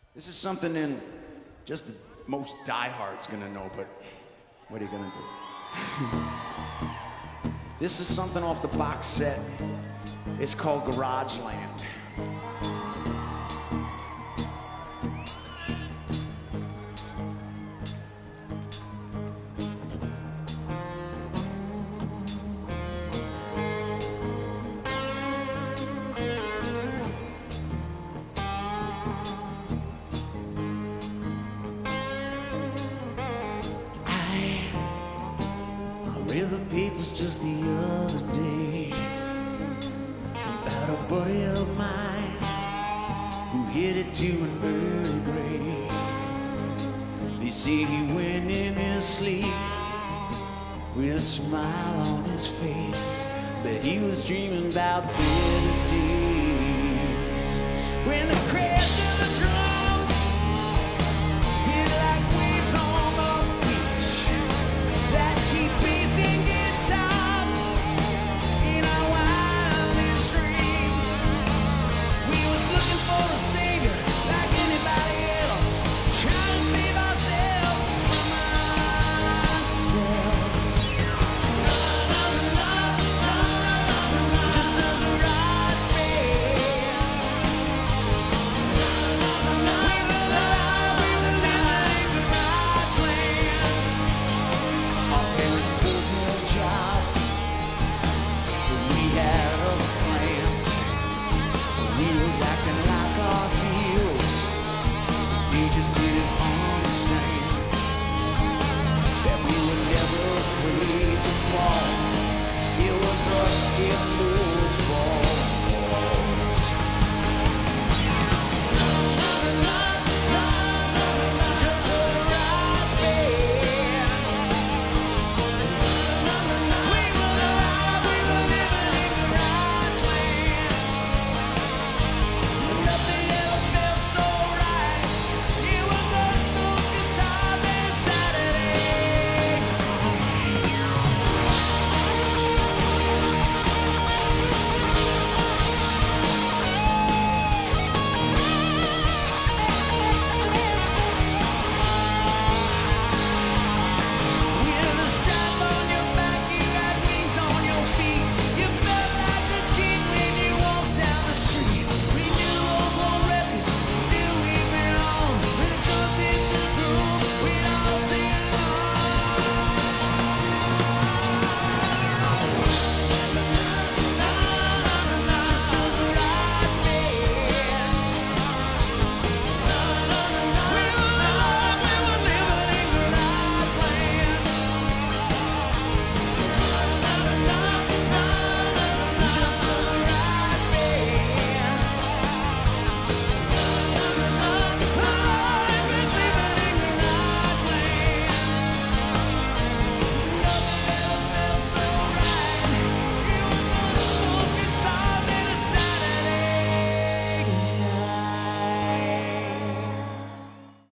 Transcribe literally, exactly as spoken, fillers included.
This is something in just the most diehards gonna know, but what are you gonna do? This is something off the box set. It's called Garageland. I read the papers just the other day about a buddy of mine who hit it to an early grave. They say he went in his sleep with a smile on his face, but he was dreaming about better days when the crash of the drum